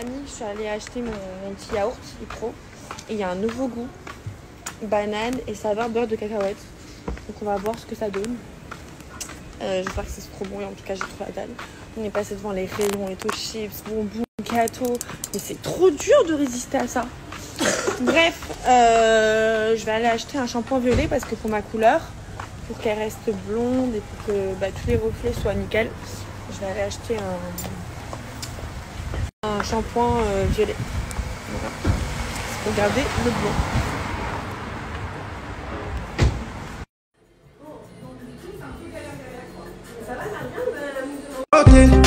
amie, je suis allée acheter mon petit yaourt Pro. Et il y a un nouveau goût. Banane et saveur beurre de cacahuète. Donc on va voir ce que ça donne. J'espère que c'est trop bon et en tout cas j'ai trop la dalle. On est passé devant les rayons et tout, chips, bonbons, gâteaux. Mais c'est trop dur de résister à ça. Bref, je vais aller acheter un shampoing violet parce que pour ma couleur, pour qu'elle reste blonde et pour que tous les reflets soient nickel, je vais aller acheter un shampoing violet. Voilà. Pour garder le blond. Ok.